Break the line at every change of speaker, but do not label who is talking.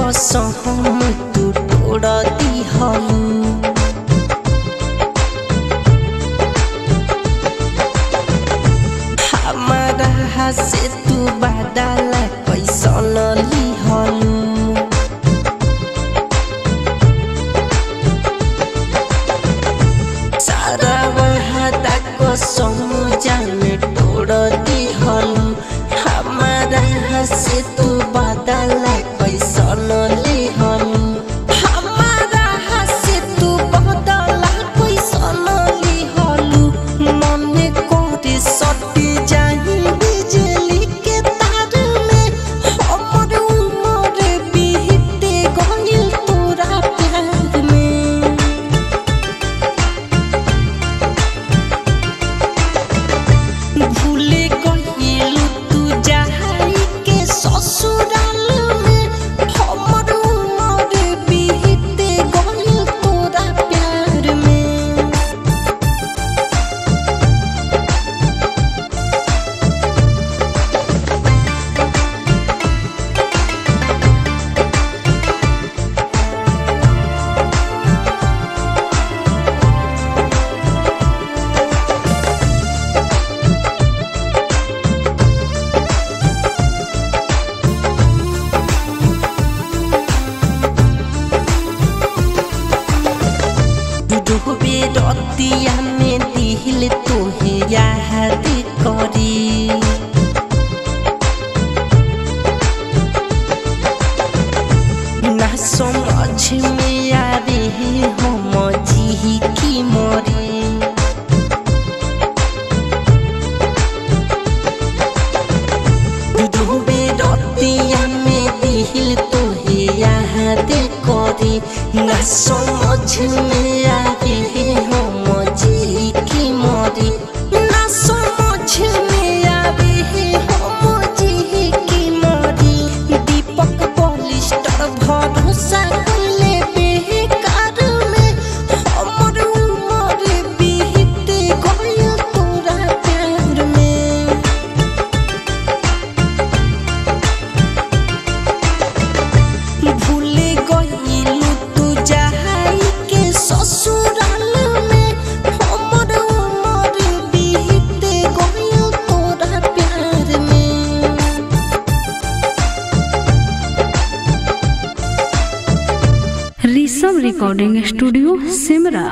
कसम तू तोड़ दिहलू। हमारा से तू बदल कैसन लिहलू। सारा वादा कसम जान तोड़ दिहलू। हमारा से तू बदल कैसन लिहलू। हमारा से तू बदल कैसन लिहलू। मन करे सटी जाही बिजली के तार में। हमर उमर बीते गइल तोरा प्यार में। भूले गइलू तू जाई के ससुराल में। हमर उमर बीते गइल तोरा प्यार में। डूबे रतिया में दिल तोहे याद करी। ना समझ में आवे हम जी की मरी। डूबे रतिया में दिल तोहे याद करी। ना समझ में आवे हम जी की मरी। ना समझ में आवे हम जी की मरी। दीपक पॉलिस्टर भरोसा कइले बेकार में। हमर उमर बीते गइल तोरा प्यार में। भूले गइलू तू जाई के ससुराल में। हमर उमर बीते गइल तोरा प्यार में।
Rishabh recording studio Simra.